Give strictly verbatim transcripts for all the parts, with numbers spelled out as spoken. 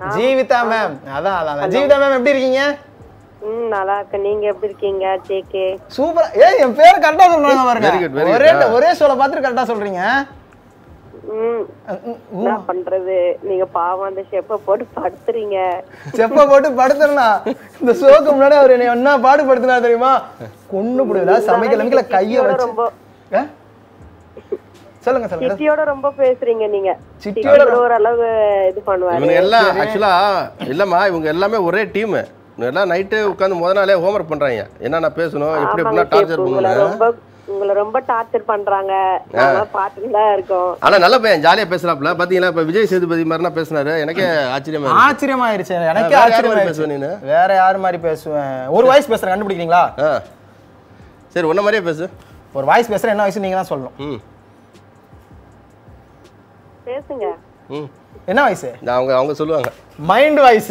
Jeevitha ma'am. அதான் அதான். Jeevitha ma'am எப்படி இருக்கீங்க? ம் நல்லா இருக்கேன். நீங்க எப்படி இருக்கீங்க? ஜேகே. சூப்பர். ஏய் என் பேர் கரெக்ட்டா சொல்றாங்க பாருங்க. ஒரே ஒரே சொல்ல பார்த்து கரெக்ட்டா சொல்றீங்க. ம் என்ன பண்றது? நீங்க பாவம் அந்த ஷெப்ப போட்டு படுத்துறீங்க. ஷெப்ப போட்டு படுத்துறனா? இந்த ஷோக்கு முன்னாடி அவர் என்ன என்ன பாடு படுத்துனா தெரியுமா? கொன்னு புடுடா சமைக்கலங்கல கைய வச்சு. சொல்லுங்க சொல்லுங்க. சிட்டியோட ரொம்ப பேசுறீங்க நீங்க. சிட்டியோட ஒரு அளவு இது பண்ணுவாங்க. இவங்க எல்லாம் एक्चुअली இல்லமா இவங்க எல்லாமே ஒரே டீம். எல்லாம் நைட் உட்கார்ந்து முத நாளே ஹோம்வொர்க் பண்றாங்க. என்னன்னா பேசணும் எப்படி எப்படினா டார்ச்சர் பண்ணுவாங்க. ரொம்ப உங்களை ரொம்ப டார்ச்சர் பண்றாங்க. நாம பாத்துட்டு தான் இருக்கோம். ஆனா நல்ல பையன் ஜாலியா பேசறாப்ல. பாத்தீங்களா இப்ப விஜய் சேதுபதி மாதிரினா பேசினாரு. எனக்கே ஆச்சரியமா இருக்கு. ஆச்சரியமா ஆயிருச்சு. எனக்கே ஆச்சரியமா பேசுவேன் நீ. வேற யார் மாதிரி பேசுவேன்? ஒரு வாய்ஸ் பேசுறேன் கண்டுபிடிக்கிறீங்களா? சரி ஒண்ண மாதிரியே பேசு. ஒரு வாய்ஸ் பேசுறேன் என்ன வாய்ஸ் நீங்க தான் சொல்லணும். ம் பேசுங்க. ம் என்ன வாய்ஸ்? அவங்க அவங்க சொல்லுவாங்க. Mind voice.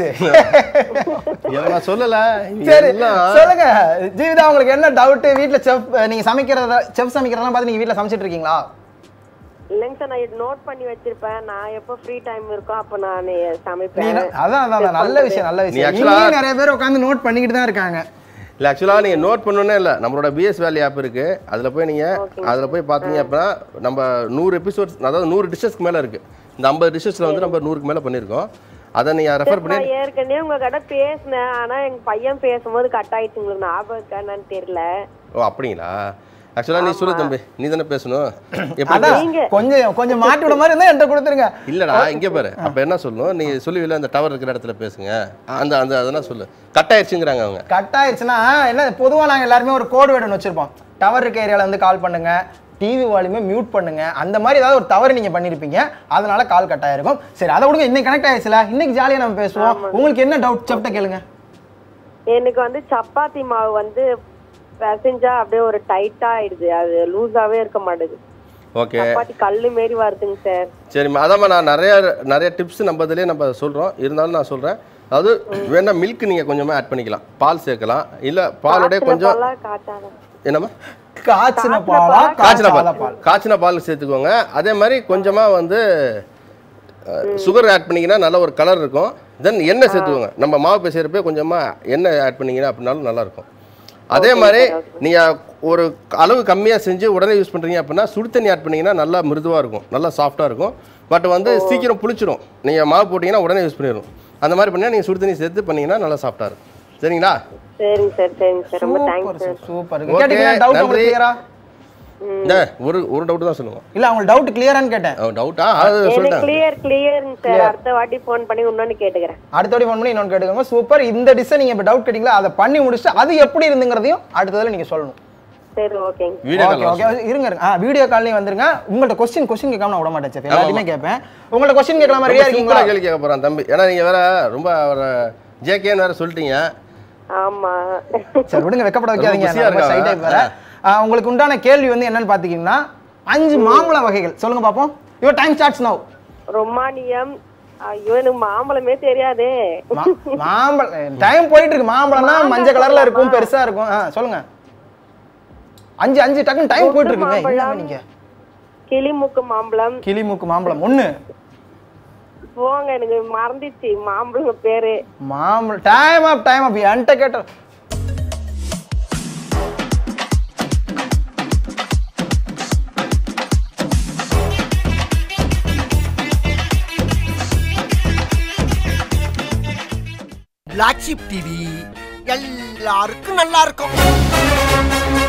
ஏன்னா சொல்லல. சரி சொல்லுங்க ஜீவிதா உங்களுக்கு என்ன டவுட்? வீட்ல செஃப் நீங்க சமைக்கிறத செஃப் சமைக்கிறதெல்லாம் பார்த்து நீங்க வீட்ல சமைச்சிட்டு இருக்கீங்களா? இல்லங்க சார் நான் நோட் பண்ணி வச்சிருப்பேன். நான் எப்ப ஃப்ரீ டைம் இருக்கோ அப்ப நான் சமைப்பேன். அதான் அதான் நல்ல விஷயம் நல்ல விஷயம். நீங்க நிறைய பேர் உட்கார்ந்து நோட் பண்ணிக்கிட்டு தான் இருக்காங்க. இல்ல एक्चुअली நீங்க நோட் பண்ணனும்னே இல்ல. நம்மளோட பிஎஸ் வேலி ஆப் இருக்கு. அதுல போய் நீங்க அதுல போய் பாத்தீங்க அப்பனா நம்ம நூறு எபிசோட்ஸ் அதாவது நூறு டிஷ்ஸ்க்கு மேல இருக்கு. இந்த ஐம்பது டிஷ்ஸ்ல வந்து நம்ம நூறுக்கு மேல பண்ணிருக்கோம். அத நீங்க ரெஃபர் பண்ணி நான் ஏற்கனவே உங்க கிட்ட பேசினேன். ஆனா எங்க பையன் பேசும்போது கட் ஆயிடுச்சு. உங்களுக்கு ஞாபகம் இருக்கான்னு தெரியல. ஓ அப்படிங்களா? एक्चुअली நீ சொல்லு தம்பி. நீ தான பேசணும். எப்படி கொஞ்சம் கொஞ்சம் மாட்டி விட மாதிரி இருந்தா என்கிட்ட கொடுத்துருங்க. இல்லடா இங்க பாரு. அப்ப என்ன சொல்லணும்? நீ சொல்லுவீல அந்த டவர் இருக்கிற இடத்துல பேசுங்க. அந்த அந்த அதெல்லாம் சொல்லு. கட் ஆயிருச்சுங்கறாங்க அவங்க. கட் ஆயிருச்சுனா என்ன பொதுவா நாங்க எல்லாரும் ஒரு கோட் வேர்ட் வச்சிருப்போம். டவர் இருக்க ஏரியால வந்து கால் பண்ணுங்க. டிவி வால்யூமை மியூட் பண்ணுங்க. அந்த மாதிரி ஏதாவது ஒரு தவறு நீங்க பண்ணிருப்பீங்க. அதனால கால் கட் ஆயிருக்கும். சரி அத விடுங்க. இன்னைக்கு கனெக்ட் ஆயிருச்சுல. இன்னைக்கு ஜாலியா நம்ம பேசுவோம். உங்களுக்கு என்ன டவுட் செப்ட்ட கேளுங்க. எனக்கு வந்து சப்பாத்தி மாவு வந்து பிசைஞ்சா அப்படியே ஒரு டைட்டா ஆயிடுது. அது லூஸாவே இருக்க மாட்டேங்குது. ஓகே. சப்பாத்தி கல்லு மாதிரி வருதுங்க சார். சரிம்மா அதாம்மா நான் நிறைய நிறைய டிப்ஸ் நம்ம இதிலே நம்ம சொல்றோம். இருந்தாலும் நான் சொல்றேன். அதாவது வேணா மில்க் நீங்க கொஞ்சமா ஆட் பண்ணிக்கலாம். பால் சேர்க்கலாம். இல்ல பாலோட கொஞ்சம் என்னமா காய்ச்சின பாலா காய்ச்சின பால் காய்ச்சின பால் சேர்த்துக்கோங்க. அதே மாதிரி கொஞ்சமா வந்து சுகர் ஆட் பண்ணீங்கன்னா நல்ல ஒரு கலர் இருக்கும். தென் எண்ணெய் சேர்த்துக்கோங்க. நம்ம மாவு பேசுறப்ப கொஞ்சமா எண்ணெய் ஆட் பண்ணீங்கன்னா அப்படினாலும் நல்லா இருக்கும். அதே மாதிரி நீங்க ஒரு அளவு கம்மியா செஞ்சு உடனே யூஸ் பண்றீங்க அப்படின்னா சுடு தண்ணி ஆட் பண்ணீங்கன்னா நல்லா மிருதுவா இருக்கும். நல்லா சாஃப்டா இருக்கும். பட் வந்து சீக்கிரம் புளிச்சிடும். நீங்க மாவு போட்டீங்கன்னா உடனே யூஸ் பண்ணிடும். அந்த மாதிரி பண்ணா நீங்க சுடு தண்ணி சேர்த்து பண்ணீங்கன்னா நல்லா சாஃப்டா இருக்கும். சரிங்களா? சரிங்க சார் சரிங்க சார். ரொம்ப தேங்க்ஸ் சார். சூப்பர். கேட்டிங்களா டவுட் உங்களுக்கு கிளியரா? இந்த ஒரு ஒரு டவுட் தான் சொல்லுங்க. இல்ல அவங்க டவுட் கிளியரான்னு கேட்டேன். டவுட்டா அது சொல்றேன். கிளியர் கிளியர்ங்க சார். அடுத்த வாட்டி ஃபோன் பண்ணி இன்னொன்னு கேட்டுக்கறேன். அடுத்த வாட்டி ஃபோன் பண்ணி இன்னொன்னு கேட்டுக்கோங்க. சூப்பர். இந்த டிஷ் நீங்க இப்ப டவுட் கேட்டிங்களா? அத பண்ணி முடிச்சிட்டு அது எப்படி இருந்துங்கறதையும் அடுத்ததுல நீங்க சொல்லணும். சரி ஓகேங்க. வீடியோ கால் ஓகே இருங்க இருங்க. ஆ வீடியோ கால்ல வந்துருங்க. உங்கள்ட்ட क्वेश्चन क्वेश्चन கேட்காம நான் விட மாட்டேன் சார். எல்லாத்தையுமே கேட்பேன். உங்கள்ட்ட क्वेश्चन கேட்கலாமா? ரெடியா இருக்கீங்களா? கேள்வி கேட்க போறேன் தம்பி. ஏன்னா நீங்க வேற ரொம்ப ஜேகே வேற சொல்லிட்டீங்க. ஆமா. சரி விடுங்க வெக்கப்பட வைக்காதீங்க. நான் சைட் டைப் வேற. உங்களுக்கு உண்டான கேள்வி வந்து என்னன்னு பாத்தீங்கன்னா அஞ்சு மாம்பழ வகைகள் சொல்லுங்க பாப்போம். யுவர் டைம் ஸ்டார்ட்ஸ் நவ. ரொமானியம். ஐயோ எனக்கு மாம்பழமே தெரியாதே. மாம்பழம் டைம் போயிட்டு இருக்கு. மாம்பழம்னா மஞ்சள் கலர்ல இருக்கும் பெருசா இருக்கும். சொல்லுங்க. அஞ்சு அஞ்சு டக்குன்னு டைம் போயிட்டு இருக்குங்க. என்ன நீங்க? கிளிமூக்கு மாம்பழம். கிளிமூக்கு மாம்பழம் ஒன்னு. போங்க எனக்கு மறந்துச்சு மாம்பழம் பேரு. மாம்பழம் டைம் ஆப் டைம் ஆப் என்கிட்ட கேட்ட Blacksheep டிவி எல்லாருக்கும் நல்லா இருக்கும்.